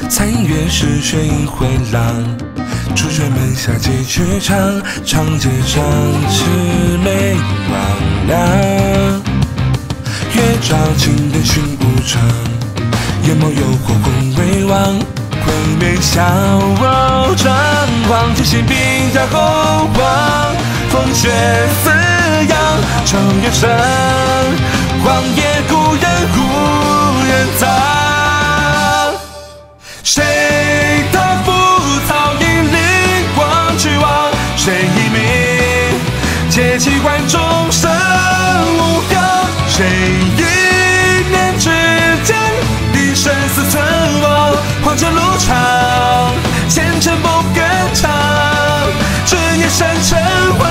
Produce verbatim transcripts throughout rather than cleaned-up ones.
残月是雪映回廊，朱雀门下几曲唱，长街上魑魅魍魉。月照金殿寻无常，眼眸有火红为王，鬼面笑傲张狂，天行兵家后王，风雪四扬，长月生，荒野故人无人葬。谁的浮草引灵光去望？谁一鸣借奇观众生无恙？谁一念之间定生死存亡？黄泉路长，前程不更长，执念生尘寰。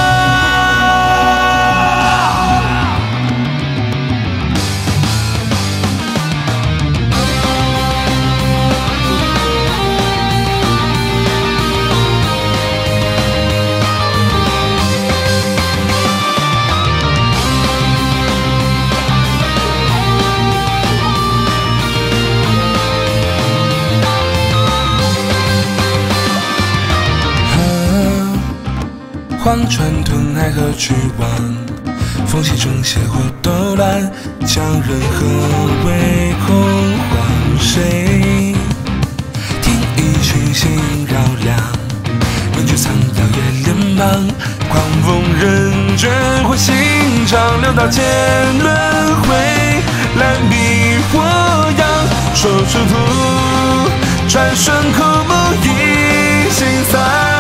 荒川吞海何去往？风起中邪火斗乱，将人何为空唤谁？听一曲心绕梁，人居苍老夜脸茫。狂风人卷或心肠，六道间轮回，蓝迷火阳，说出土，转瞬枯木已心散。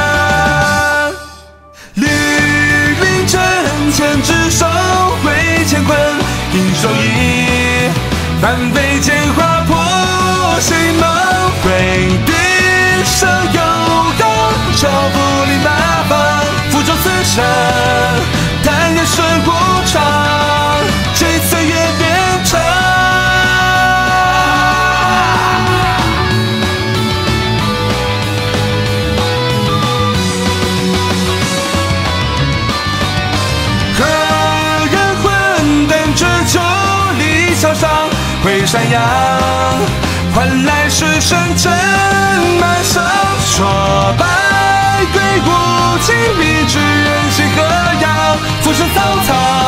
千只手挥乾坤，一手一翻飞剑划破心门，挥笔生幽阳，手不离八方，浮舟四城，但愿顺无常，借岁月变长。回山阳，换来是深圳满上，说百鬼无情，迷之人心何样？浮生草草。